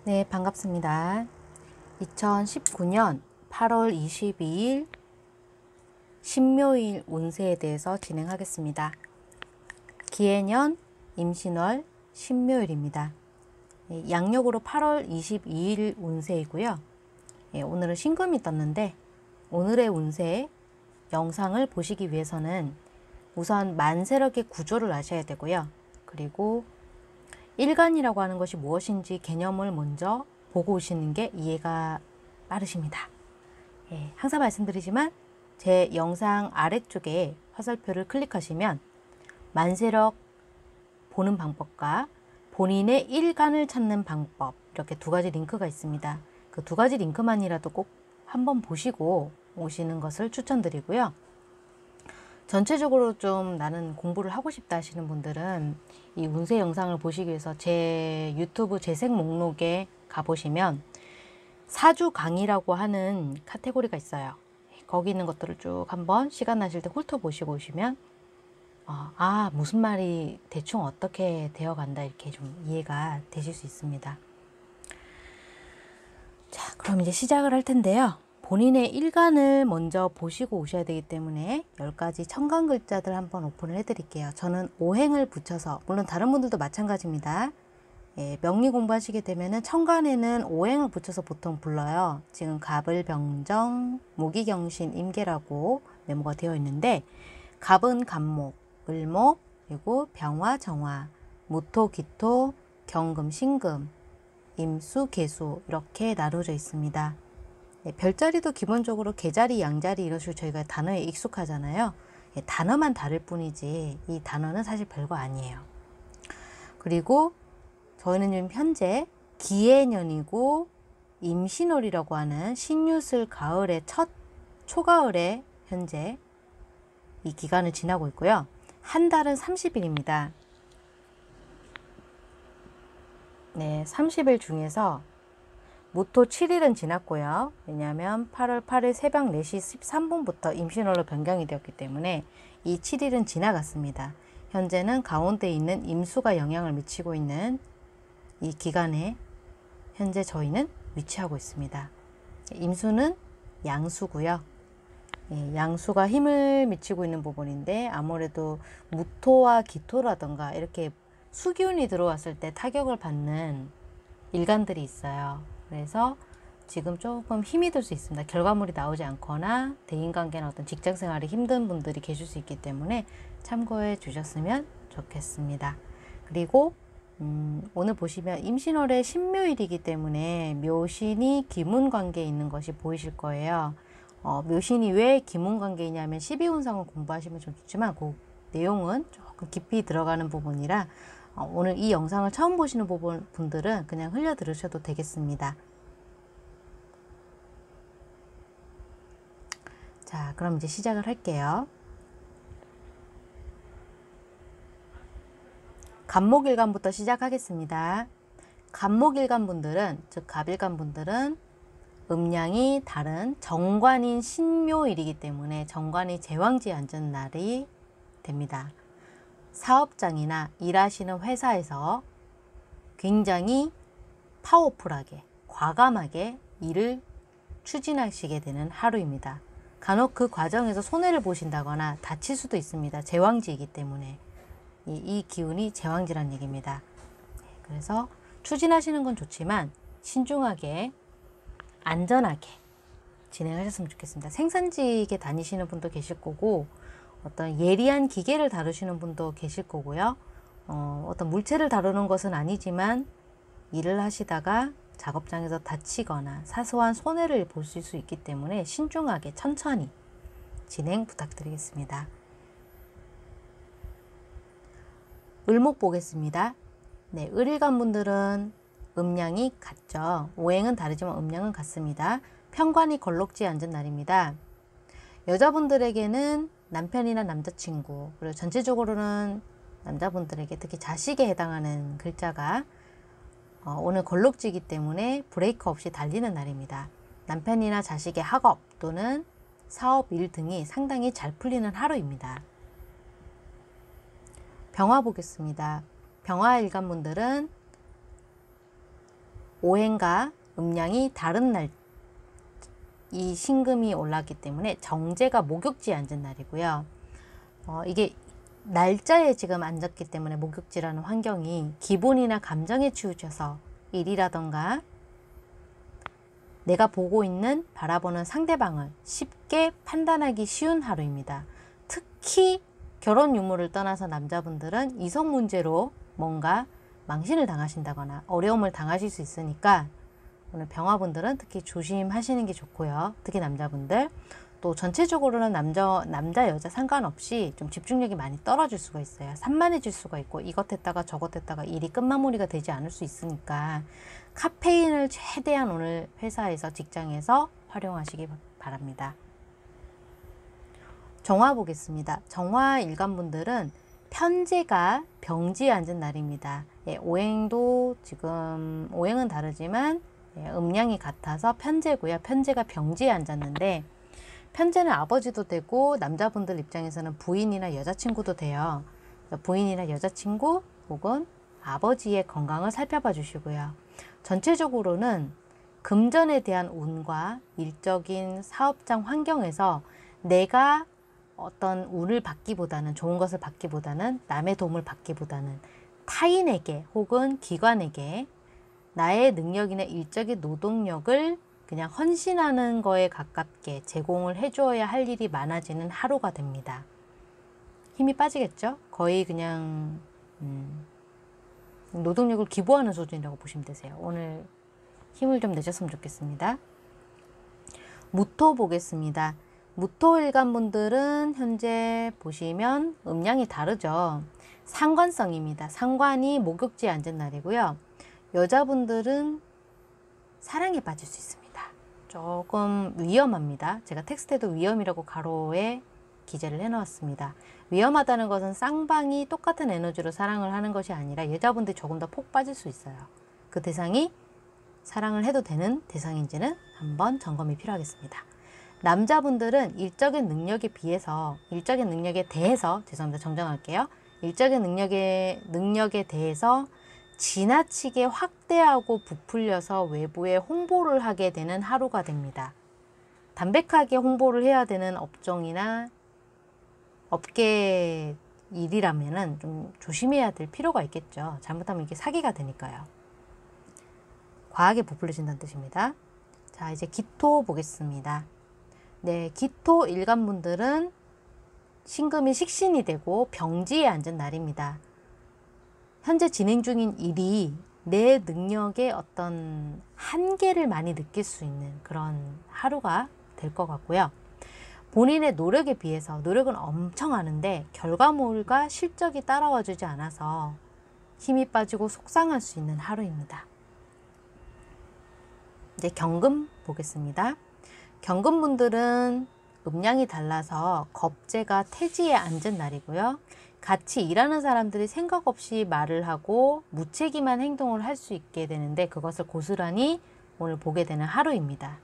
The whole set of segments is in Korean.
네, 반갑습니다. 2019년 8월 22일 신묘일 운세에 대해서 진행하겠습니다. 기해년 임신월 신묘일입니다. 양력으로 8월 22일 운세이고요. 오늘은 신금이 떴는데 오늘의 운세 영상을 보시기 위해서는 우선 만세력의 구조를 아셔야 되고요. 그리고 일간이라고 하는 것이 무엇인지 개념을 먼저 보고 오시는 게 이해가 빠르십니다. 항상 말씀드리지만 제 영상 아래쪽에 화살표를 클릭하시면 만세력 보는 방법과 본인의 일간을 찾는 방법, 이렇게 두 가지 링크가 있습니다. 그 두 가지 링크만이라도 꼭 한번 보시고 오시는 것을 추천드리고요. 전체적으로 좀 나는 공부를 하고 싶다 하시는 분들은 이 운세 영상을 보시기 위해서 제 유튜브 재생 목록에 가보시면 사주 강의라고 하는 카테고리가 있어요. 거기 있는 것들을 쭉 한번 시간 나실 때 훑어보시고 오시면 무슨 말이 대충 어떻게 되어간다 이렇게 좀 이해가 되실 수 있습니다. 자, 그럼 이제 시작을 할 텐데요. 본인의 일간을 먼저 보시고 오셔야 되기 때문에 10가지 천간 글자들 한번 오픈을 해드릴게요. 저는 오행을 붙여서, 물론 다른 분들도 마찬가지입니다. 명리 공부하시게 되면은 천간에는 오행을 붙여서 보통 불러요. 지금 갑을 병정, 무기경신, 임계라고 메모가 되어 있는데, 갑은 갑목, 을목, 그리고 병화, 정화, 무토, 기토, 경금, 신금, 임수, 계수 이렇게 나눠져 있습니다. 별자리도 기본적으로 개자리, 양자리 이런 식으로 저희가 단어에 익숙하잖아요. 단어만 다를 뿐이지 이 단어는 사실 별거 아니에요. 그리고 저희는 지금 현재 기해년이고 임신월이라고 하는 신유술 가을의 첫 초가을에 현재 이 기간을 지나고 있고요. 한 달은 30일입니다. 네, 30일 중에서 무토 7일은 지났고요. 왜냐하면 8월 8일 새벽 4시 13분부터 임신월로 변경이 되었기 때문에 이 7일은 지나갔습니다. 현재는 가운데 있는 임수가 영향을 미치고 있는 이 기간에 현재 저희는 위치하고 있습니다. 임수는 양수고요. 양수가 힘을 미치고 있는 부분인데 아무래도 무토와 기토라던가 이렇게 수기운이 들어왔을 때 타격을 받는 일간들이 있어요. 그래서 지금 조금 힘이 들 수 있습니다. 결과물이 나오지 않거나 대인관계나 어떤 직장생활이 힘든 분들이 계실 수 있기 때문에 참고해 주셨으면 좋겠습니다. 그리고 오늘 보시면 임신월의 신묘일이기 때문에 묘신이 기문관계에 있는 것이 보이실 거예요. 묘신이 왜 기문관계이냐면 12운상을 공부하시면 좀 좋지만 그 내용은 조금 깊이 들어가는 부분이라 오늘 이 영상을 처음 보시는 분들은 그냥 흘려 들으셔도 되겠습니다. 자, 그럼 이제 시작을 할게요. 갑목일간부터 시작하겠습니다. 갑목일간 분들은, 즉 갑일간 분들은 음양이 다른 정관인 신묘일이기 때문에 정관이 제왕지에 앉은 날이 됩니다. 사업장이나 일하시는 회사에서 굉장히 파워풀하게, 과감하게 일을 추진하시게 되는 하루입니다. 간혹 그 과정에서 손해를 보신다거나 다칠 수도 있습니다. 제왕지이기 때문에. 이 기운이 제왕지란 얘기입니다. 그래서 추진하시는 건 좋지만 신중하게, 안전하게 진행하셨으면 좋겠습니다. 생산직에 다니시는 분도 계실 거고 어떤 예리한 기계를 다루시는 분도 계실 거고요. 어떤 물체를 다루는 것은 아니지만 일을 하시다가 작업장에서 다치거나 사소한 손해를 보실 수 있기 때문에 신중하게 천천히 진행 부탁드리겠습니다. 을목 보겠습니다. 네, 을일간 분들은 음양이 같죠. 오행은 다르지만 음양은 같습니다. 편관이 걸록지에 앉은 날입니다. 여자분들에게는 남편이나 남자친구, 그리고 전체적으로는 남자분들에게 특히 자식에 해당하는 글자가 오늘 걸록지이기 때문에 브레이크 없이 달리는 날입니다. 남편이나 자식의 학업 또는 사업, 일 등이 상당히 잘 풀리는 하루입니다. 병화 보겠습니다. 병화 일간 분들은 오행과 음양이 다른 날, 이 신금이 올랐기 때문에 정제가 목욕지에 앉은 날이고요. 이게 날짜에 지금 앉았기 때문에 목욕지라는 환경이 기분이나 감정에 치우쳐서 일이라던가 내가 보고 있는 바라보는 상대방을 쉽게 판단하기 쉬운 하루입니다. 특히 결혼 유무를 떠나서 남자분들은 이성 문제로 뭔가 망신을 당하신다거나 어려움을 당하실 수 있으니까 오늘 병화분들은 특히 조심하시는 게 좋고요. 특히 남자분들. 또 전체적으로는 남자 여자 상관없이 좀 집중력이 많이 떨어질 수가 있어요. 산만해질 수가 있고 이것 했다가 저것 했다가 일이 끝마무리가 되지 않을 수 있으니까 카페인을 최대한 오늘 회사에서 직장에서 활용하시기 바랍니다. 정화 보겠습니다. 정화 일간분들은 편제가 병지에 앉은 날입니다. 예, 오행도 지금 오행은 다르지만 예, 음양이 같아서 편제고요. 편제가 병지에 앉았는데 편제는 아버지도 되고 남자분들 입장에서는 부인이나 여자친구도 돼요. 부인이나 여자친구 혹은 아버지의 건강을 살펴봐 주시고요. 전체적으로는 금전에 대한 운과 일적인 사업장 환경에서 내가 어떤 운을 받기보다는 좋은 것을 받기보다는 남의 도움을 받기보다는 타인에게 혹은 기관에게 나의 능력이나 일적인 노동력을 그냥 헌신하는 거에 가깝게 제공을 해주어야 할 일이 많아지는 하루가 됩니다. 힘이 빠지겠죠? 거의 그냥 노동력을 기부하는 수준이라고 보시면 되세요. 오늘 힘을 좀 내셨으면 좋겠습니다. 무토 보겠습니다. 무토 일간분들은 현재 보시면 음양이 다르죠. 상관성입니다. 상관이 목욕지에 앉은 날이고요. 여자분들은 사랑에 빠질 수 있습니다. 조금 위험합니다. 제가 텍스트에도 위험이라고 가로에 기재를 해놓았습니다. 위험하다는 것은 쌍방이 똑같은 에너지로 사랑을 하는 것이 아니라 여자분들이 조금 더 폭 빠질 수 있어요. 그 대상이 사랑을 해도 되는 대상인지는 한번 점검이 필요하겠습니다. 남자분들은 일적인 능력에 대해서 죄송합니다. 정정할게요. 일적인 능력에 대해서 지나치게 확대하고 부풀려서 외부에 홍보를 하게 되는 하루가 됩니다. 담백하게 홍보를 해야 되는 업종이나 업계 일이라면은 좀 조심해야 될 필요가 있겠죠. 잘못하면 이게 사기가 되니까요. 과하게 부풀려진다는 뜻입니다. 자, 이제 기토 보겠습니다. 네, 기토 일간분들은 신금이 식신이 되고 병지에 앉은 날입니다. 현재 진행 중인 일이 내 능력의 어떤 한계를 많이 느낄 수 있는 그런 하루가 될 것 같고요. 본인의 노력에 비해서 노력은 엄청 하는데 결과물과 실적이 따라와 주지 않아서 힘이 빠지고 속상할 수 있는 하루입니다. 이제 경금 보겠습니다. 경금분들은 음양이 달라서 겁재가 태지에 앉은 날이고요. 같이 일하는 사람들이 생각 없이 말을 하고 무책임한 행동을 할 수 있게 되는데 그것을 고스란히 오늘 보게 되는 하루입니다.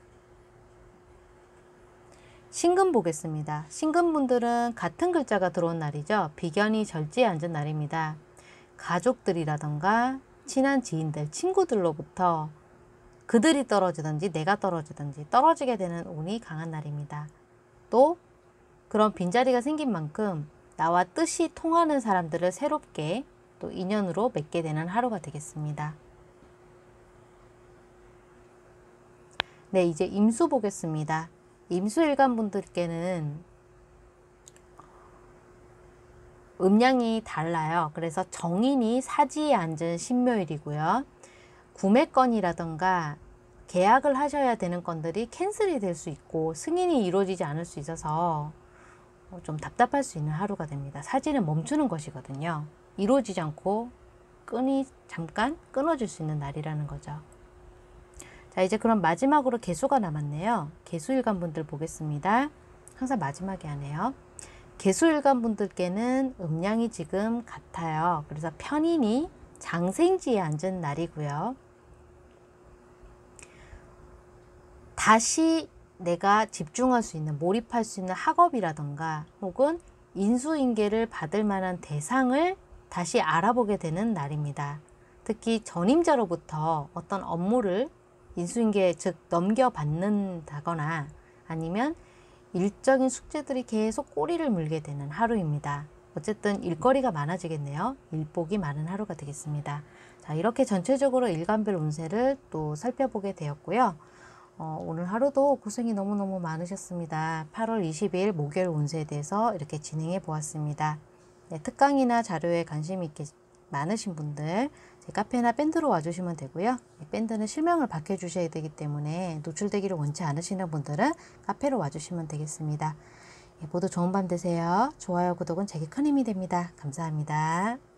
신금 보겠습니다. 신금분들은 같은 글자가 들어온 날이죠. 비견이 절지에 앉은 날입니다. 가족들이라던가 친한 지인들, 친구들로부터 그들이 떨어지든지 내가 떨어지든지 떨어지게 되는 운이 강한 날입니다. 또 그런 빈자리가 생긴 만큼 나와 뜻이 통하는 사람들을 새롭게 또 인연으로 맺게 되는 하루가 되겠습니다. 네, 이제 임수 보겠습니다. 임수 일간분들께는 음양이 달라요. 그래서 정인이 사지에 앉은 신묘일이고요. 구매건이라던가 계약을 하셔야 되는 건들이 캔슬이 될 수 있고 승인이 이루어지지 않을 수 있어서 좀 답답할 수 있는 하루가 됩니다. 사지는 멈추는 것이거든요. 이루어지지 않고 잠깐 끊어질 수 있는 날이라는 거죠. 자, 이제 그럼 마지막으로 개수가 남았네요. 개수일간분들 보겠습니다. 항상 마지막에 하네요. 개수일간분들께는 음양이 지금 같아요. 그래서 편인이 장생지에 앉은 날이고요. 다시 내가 집중할 수 있는, 몰입할 수 있는 학업이라던가 혹은 인수인계를 받을 만한 대상을 다시 알아보게 되는 날입니다. 특히 전임자로부터 어떤 업무를 인수인계 즉 넘겨받는다거나 아니면 일적인 숙제들이 계속 꼬리를 물게 되는 하루입니다. 어쨌든 일거리가 많아지겠네요. 일복이 많은 하루가 되겠습니다. 자, 이렇게 전체적으로 일간별 운세를 또 살펴보게 되었고요. 오늘 하루도 고생이 너무너무 많으셨습니다. 8월 20일 목요일 운세에 대해서 이렇게 진행해 보았습니다. 네, 특강이나 자료에 관심이 있게 많으신 분들 제 카페나 밴드로 와주시면 되고요. 밴드는 실명을 밝혀주셔야 되기 때문에 노출되기를 원치 않으시는 분들은 카페로 와주시면 되겠습니다. 모두 좋은 밤 되세요. 좋아요, 구독은 제게 큰 힘이 됩니다. 감사합니다.